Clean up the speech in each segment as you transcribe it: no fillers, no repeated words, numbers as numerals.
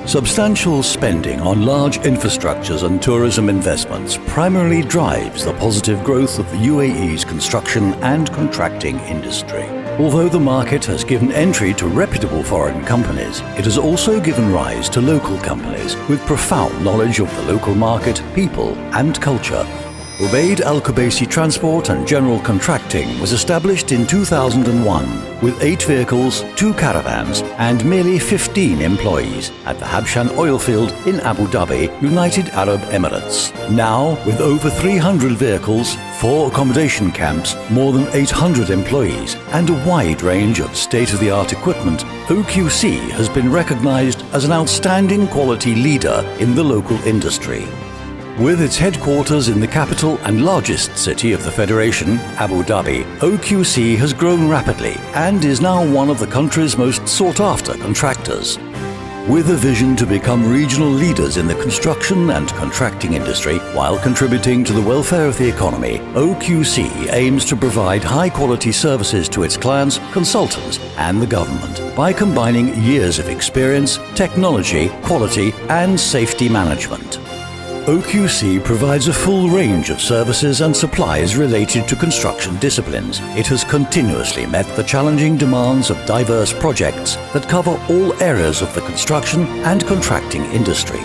Substantial spending on large infrastructures and tourism investments primarily drives the positive growth of the UAE's construction and contracting industry. Although the market has given entry to reputable foreign companies, it has also given rise to local companies with profound knowledge of the local market, people and culture. Ubaid Al Qubaisi Transport and General Contracting was established in 2001 with 8 vehicles, 2 caravans and merely 15 employees at the Habshan oil field in Abu Dhabi, United Arab Emirates. Now, with over 300 vehicles, 4 accommodation camps, more than 800 employees and a wide range of state-of-the-art equipment, OQC has been recognized as an outstanding quality leader in the local industry. With its headquarters in the capital and largest city of the Federation, Abu Dhabi, OQC has grown rapidly and is now one of the country's most sought-after contractors. With a vision to become regional leaders in the construction and contracting industry while contributing to the welfare of the economy, OQC aims to provide high-quality services to its clients, consultants and the government by combining years of experience, technology, quality and safety management. OQC provides a full range of services and supplies related to construction disciplines. It has continuously met the challenging demands of diverse projects that cover all areas of the construction and contracting industry.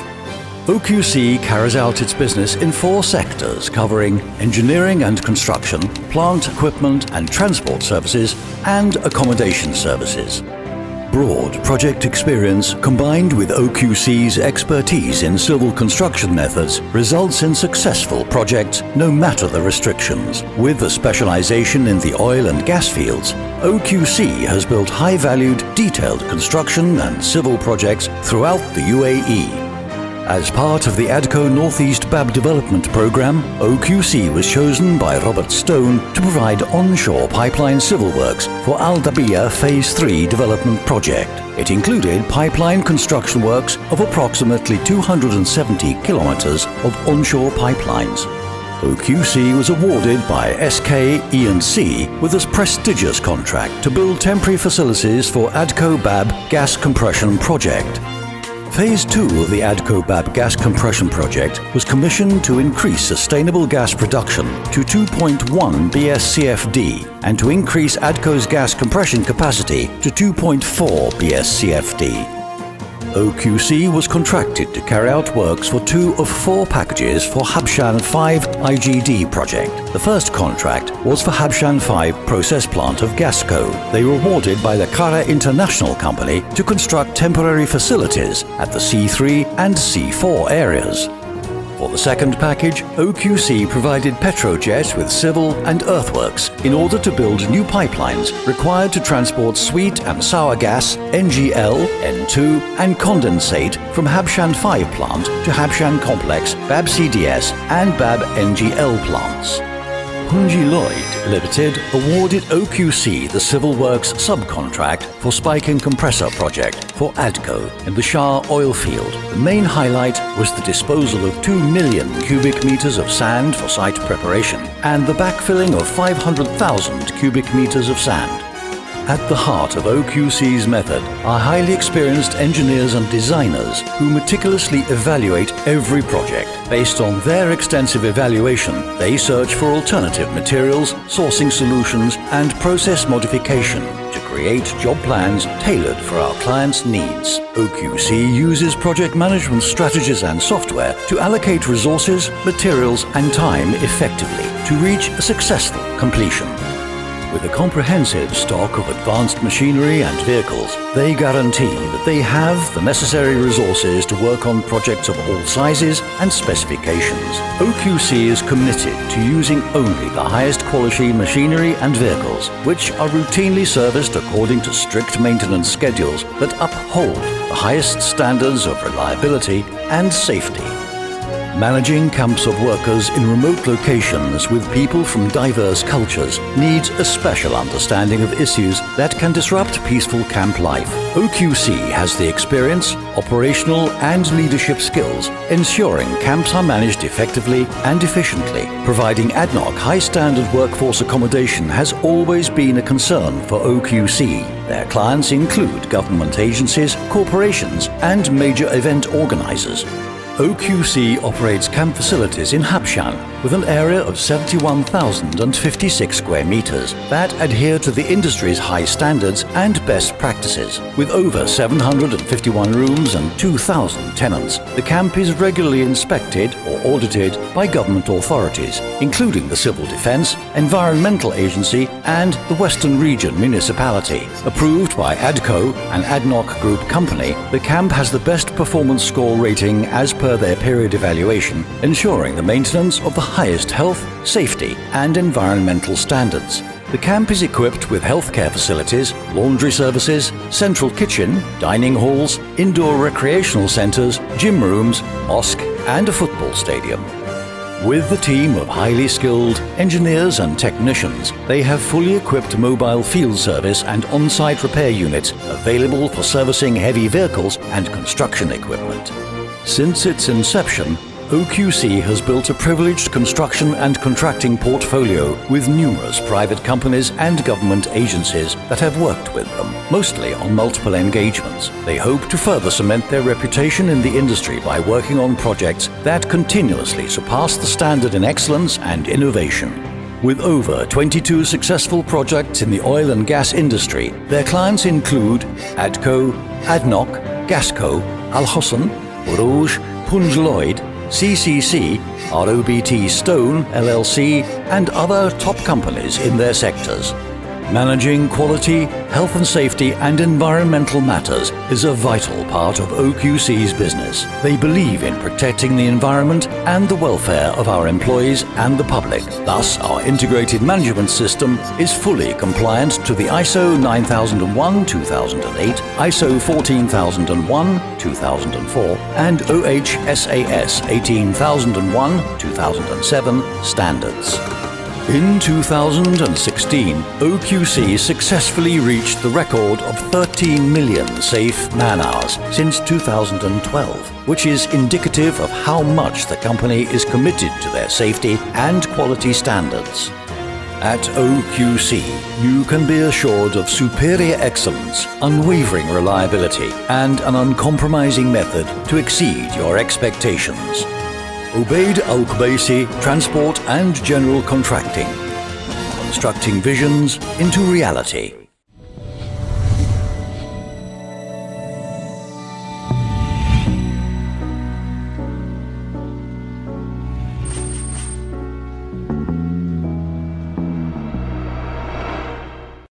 OQC carries out its business in 4 sectors covering engineering and construction, plant equipment and transport services, and accommodation services. Broad project experience combined with OQC's expertise in civil construction methods results in successful projects no matter the restrictions. With a specialization in the oil and gas fields, OQC has built high-valued, detailed construction and civil projects throughout the UAE. As part of the ADCO Northeast BAB development program, OQC was chosen by Robert Stone to provide onshore pipeline civil works for Al Dabia Phase 3 development project. It included pipeline construction works of approximately 270 kilometers of onshore pipelines. OQC was awarded by SK E&C with a prestigious contract to build temporary facilities for ADCO BAB gas compression project. Phase 2 of the ADCO BAB gas compression project was commissioned to increase sustainable gas production to 2.1 BSCFD and to increase ADCO's gas compression capacity to 2.4 BSCFD. OQC was contracted to carry out works for 2 of 4 packages for Habshan 5 IGD project. The first contract was for Habshan 5 process plant of Gasco. They were awarded by the Kara International Company to construct temporary facilities at the C3 and C4 areas. For the second package, OQC provided Petrojet with civil and earthworks in order to build new pipelines required to transport sweet and sour gas, NGL, N2 and condensate from Habshan 5 plant to Habshan Complex, BAB CDS and BAB NGL plants. Hunji Lloyd Limited awarded OQC the civil works subcontract for Spiking Compressor project for ADCO in the Shah oil field. The main highlight was the disposal of 2 million cubic meters of sand for site preparation and the backfilling of 500,000 cubic meters of sand. At the heart of OQC's method are highly experienced engineers and designers who meticulously evaluate every project. Based on their extensive evaluation, they search for alternative materials, sourcing solutions, and process modification to create job plans tailored for our clients' needs. OQC uses project management strategies and software to allocate resources, materials, and time effectively to reach a successful completion. With a comprehensive stock of advanced machinery and vehicles, they guarantee that they have the necessary resources to work on projects of all sizes and specifications. OQC is committed to using only the highest quality machinery and vehicles, which are routinely serviced according to strict maintenance schedules that uphold the highest standards of reliability and safety. Managing camps of workers in remote locations with people from diverse cultures needs a special understanding of issues that can disrupt peaceful camp life. OQC has the experience, operational and leadership skills, ensuring camps are managed effectively and efficiently. Providing ADNOC high-standard workforce accommodation has always been a concern for OQC. Their clients include government agencies, corporations, and major event organizers. OQC operates camp facilities in Habshan with an area of 71,056 square meters that adhere to the industry's high standards and best practices. With over 751 rooms and 2,000 tenants, the camp is regularly inspected or audited by government authorities, including the Civil Defense, Environmental Agency and the Western Region Municipality. Approved by ADCO, an ADNOC Group company, the camp has the best performance score rating as per their period evaluation, ensuring the maintenance of the highest health, safety and environmental standards. The camp is equipped with healthcare facilities, laundry services, central kitchen, dining halls, indoor recreational centres, gym rooms, mosque and a football stadium. With the team of highly skilled engineers and technicians, they have fully equipped mobile field service and on-site repair units available for servicing heavy vehicles and construction equipment. Since its inception, OQC has built a privileged construction and contracting portfolio with numerous private companies and government agencies that have worked with them, mostly on multiple engagements. They hope to further cement their reputation in the industry by working on projects that continuously surpass the standard in excellence and innovation. With over 22 successful projects in the oil and gas industry, their clients include ADCO, ADNOC, Gasco, Al Hosn, Rouge, Punj Lloyd, CCC, ROBT Stone LLC and other top companies in their sectors. Managing quality, health and safety and environmental matters is a vital part of OQC's business. They believe in protecting the environment and the welfare of our employees and the public. Thus, our integrated management system is fully compliant to the ISO 9001-2008, ISO 14001-2004 and OHSAS 18001-2007 standards. In 2016, OQC successfully reached the record of 13 million safe man-hours since 2012, which is indicative of how much the company is committed to their safety and quality standards. At OQC, you can be assured of superior excellence, unwavering reliability, and an uncompromising method to exceed your expectations. Ubaid Al Qubaisi Transport and General Contracting, constructing visions into reality.